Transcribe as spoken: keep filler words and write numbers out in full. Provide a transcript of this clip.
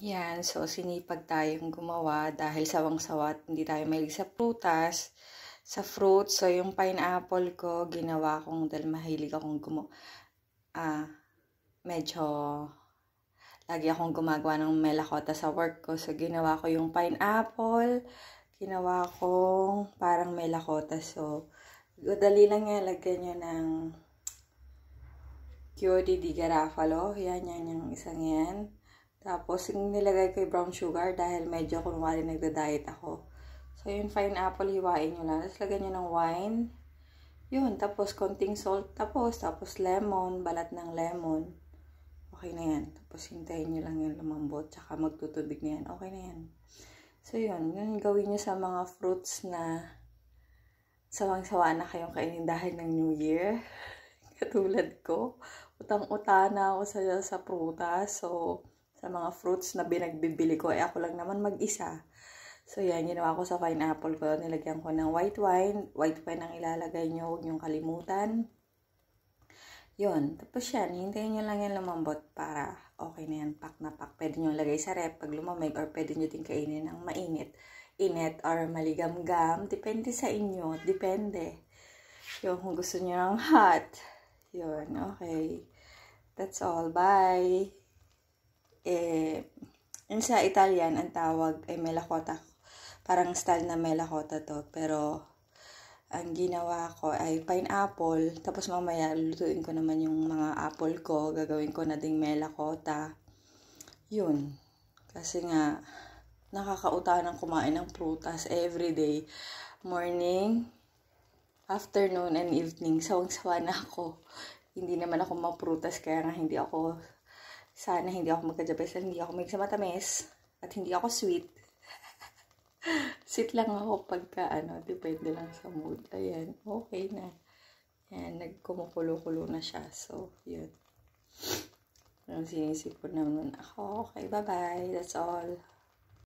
Yan, so sinipag tayong gumawa dahil sawang-sawa at hindi tayo mahilig sa prutas, sa fruits. So yung pineapple ko, ginawa kong dahil mahilig akong gumawa. Ah, medyo lagi akong gumagawa ng melakota sa work ko. So ginawa ko yung pineapple, ginawa kong parang melakota. So dali lang yan, lagyan nyo ng Chiodi di Garofalo. Yan, yan, yung isang yan. Tapos, yung nilagay ko yung brown sugar dahil medyo kunwari nagda-diet ako. So, yung pineapple, hiwain nyo lang. Tapos, lagyan nyo ng wine. Yun, tapos, konting salt. Tapos, tapos lemon, balat ng lemon. Okay na yan. Tapos, hintayin nyo lang yung lumambot. Tsaka, magtutubig na yan. Okay na yan. So, yun. Yun gawin nyo sa mga fruits na sawang-sawa na kayong kainin dahil ng New Year. Katulad ko. Utang-uta na ako sa, sa prutas. So, sa mga fruits na binagbibili ko, eh ako lang naman mag-isa. So, yan, ginawa ko sa pineapple ko. Nilagyan ko ng white wine. White wine ang ilalagay nyo. Huwag nyong kalimutan. Yun. Tapos yan, hintayin nyo lang yan lumambot para okay na yan. Pak na pak. Pwede nyo lagay sa rep pag lumamig or pwede nyo din kainin ng mainit. Init or maligam-gam. Depende sa inyo. Depende. Yung kung gusto nyo ng hot. Yun. Okay. That's all. Bye. Eh, yun sa Italian, ang tawag ay melakota. Parang style na melakota to. Pero, ang ginawa ko ay pineapple. Tapos mamaya, lulutuin ko naman yung mga apple ko. Gagawin ko na ding melakota. Yun. Kasi nga, nakakautanang kumain ng prutas everyday. Morning, afternoon, and evening. Sawang-sawa na ako. Hindi naman ako maprutas, kaya nga hindi ako... Sana hindi ako magka-diabetes, hindi ako may sa matamis, at hindi ako sweet. Sweet lang ako pagka, ano, depende lang sa mood. Ayan, okay na. Ayan, nagkumukulo-kulo na siya. So, yun. Ang sinisip ko naman ako. Okay, bye-bye. That's all.